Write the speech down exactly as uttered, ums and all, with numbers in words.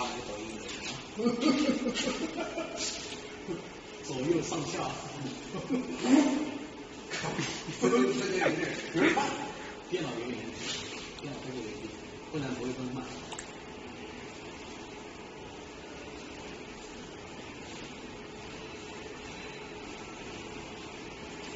他们就抖音抖音左右上下，电脑